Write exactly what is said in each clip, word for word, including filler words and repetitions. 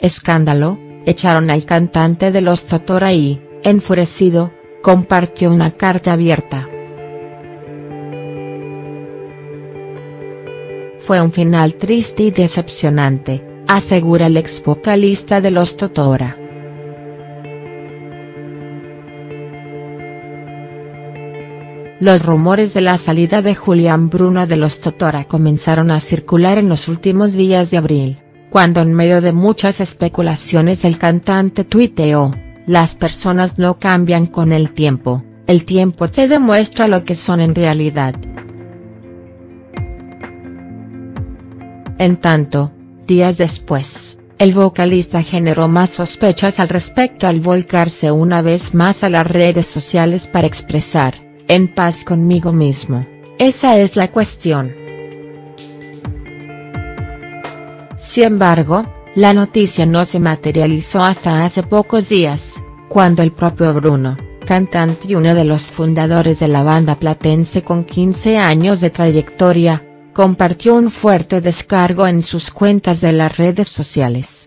Escándalo, echaron al cantante de Los Totora y, enfurecido, compartió una carta abierta. Fue un final triste y decepcionante, asegura el ex vocalista de Los Totora. Los rumores de la salida de Julián Bruno de Los Totora comenzaron a circular en los últimos días de abril, cuando en medio de muchas especulaciones el cantante tuiteó: "Las personas no cambian con el tiempo, el tiempo te demuestra lo que son en realidad". En tanto, días después, el vocalista generó más sospechas al respecto al volcarse una vez más a las redes sociales para expresar: "En paz conmigo mismo, esa es la cuestión". Sin embargo, la noticia no se materializó hasta hace pocos días, cuando el propio Bruno, cantante y uno de los fundadores de la banda platense con quince años de trayectoria, compartió un fuerte descargo en sus cuentas de las redes sociales.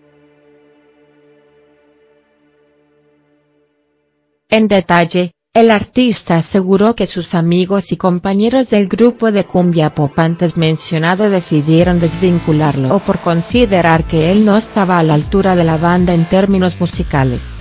En detalle, el artista aseguró que sus amigos y compañeros del grupo de cumbia pop antes mencionado decidieron desvincularlo por considerar que él no estaba a la altura de la banda en términos musicales.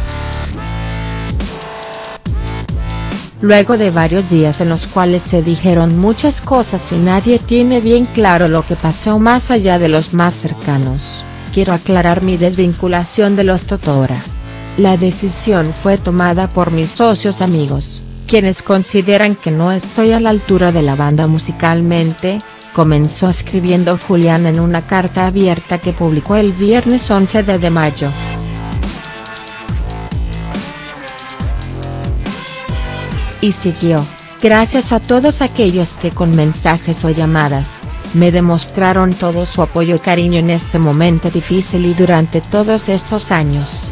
Luego de varios días en los cuales se dijeron muchas cosas y nadie tiene bien claro lo que pasó más allá de los más cercanos, quiero aclarar mi desvinculación de Los Totora. La decisión fue tomada por mis socios amigos, quienes consideran que no estoy a la altura de la banda musicalmente, comenzó escribiendo Julián en una carta abierta que publicó el viernes once de mayo. Y siguió: "Gracias a todos aquellos que con mensajes o llamadas, me demostraron todo su apoyo y cariño en este momento difícil y durante todos estos años.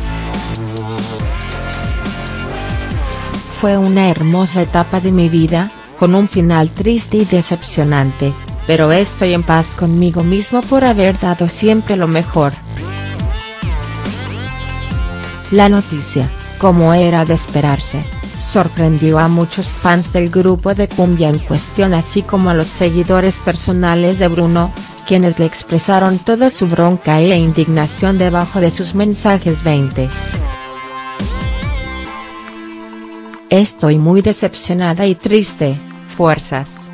Fue una hermosa etapa de mi vida, con un final triste y decepcionante, pero estoy en paz conmigo mismo por haber dado siempre lo mejor". La noticia, como era de esperarse, sorprendió a muchos fans del grupo de cumbia en cuestión así como a los seguidores personales de Bruno, quienes le expresaron toda su bronca e indignación debajo de sus mensajes. veinte. Estoy muy decepcionada y triste, fuerzas.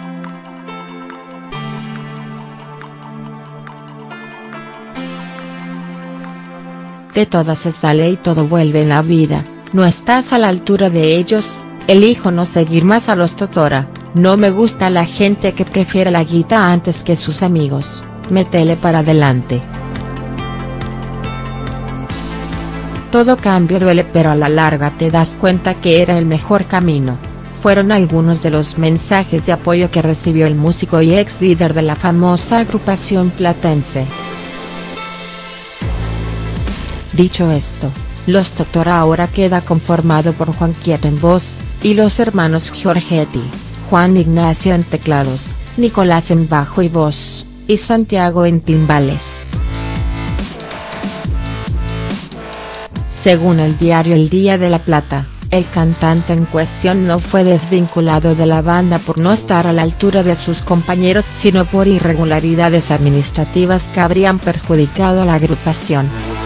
De todas se sale y todo vuelve en la vida. No estás a la altura de ellos, elijo no seguir más a Los Totora, no me gusta la gente que prefiere la guita antes que sus amigos, métele para adelante. Todo cambio duele pero a la larga te das cuenta que era el mejor camino, fueron algunos de los mensajes de apoyo que recibió el músico y ex líder de la famosa agrupación platense. Dicho esto, Los Totora ahora queda conformado por Juan Quieto en voz, y los hermanos Giorgetti, Juan Ignacio en teclados, Nicolás en bajo y voz, y Santiago en timbales. Según el diario El Día de La Plata, el cantante en cuestión no fue desvinculado de la banda por no estar a la altura de sus compañeros sino por irregularidades administrativas que habrían perjudicado a la agrupación.